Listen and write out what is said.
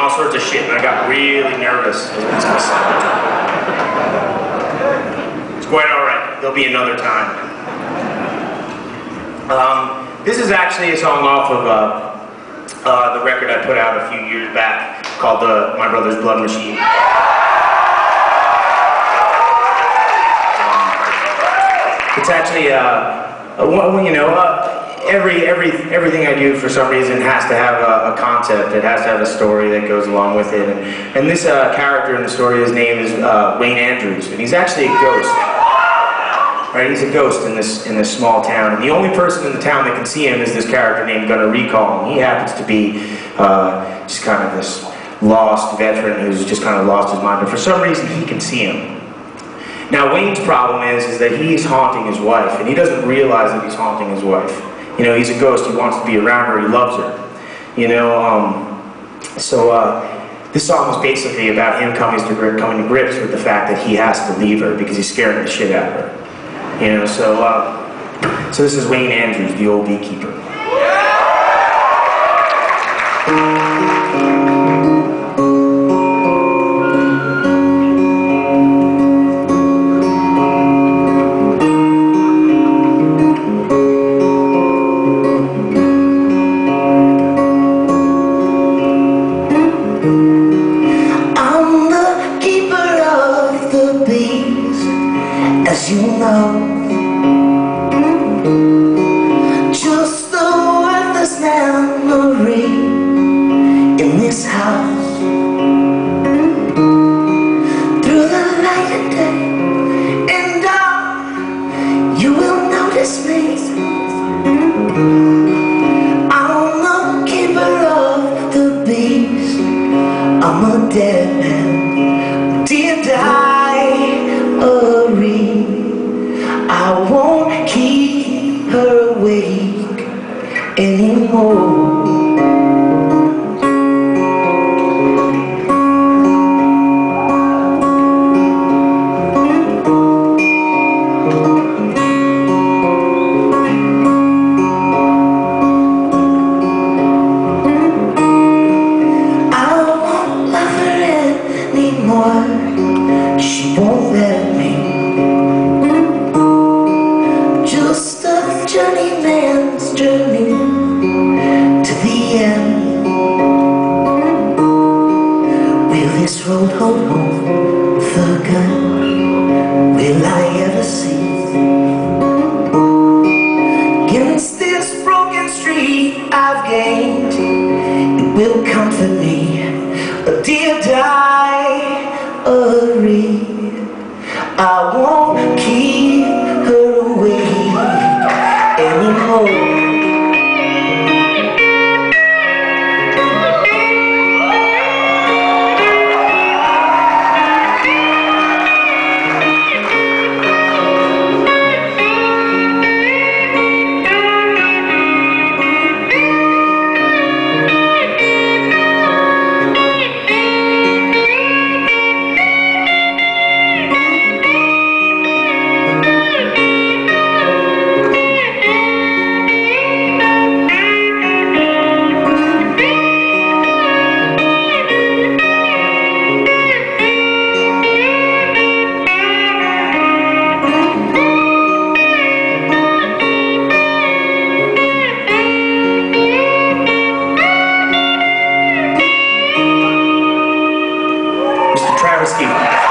all sorts of shit, and I got really nervous. It's quite alright. There'll be another time. This is actually a song off of the record I put out a few years back called My Brother's Blood Machine. It's actually, everything I do for some reason has to have a concept. It has to have a story that goes along with it. And this character in the story, his name is Wayne Andrews, and he's actually a ghost. Right? He's a ghost in this small town, and the only person in the town that can see him is this character named Gunnar Recall. And he happens to be just kind of this lost veteran who's just kind of lost his mind, but for some reason he can see him. Now Wayne's problem is that he's haunting his wife, and he doesn't realize that he's haunting his wife. You know, he's a ghost. He wants to be around her. He loves her. You know, this song is basically about him coming to grips with the fact that he has to leave her because he's scaring the shit out of her. You know, so this is Wayne Andrews, the old beekeeper. I'm the keeper of the bees, as you know. Just a worthless memory in this house. Through the light of day and dark, you will notice me. I'm the keeper of the bees. I'm a dead man, dear diary. I won't keep her awake anymore. She won't let me. Just a journeyman's journey to the end. Will this road hold home for good? Will I ever see? Against this broken street I've gained, it will comfort me, a dear diary. I won't keep her away anymore. Mr. Travis Stevens.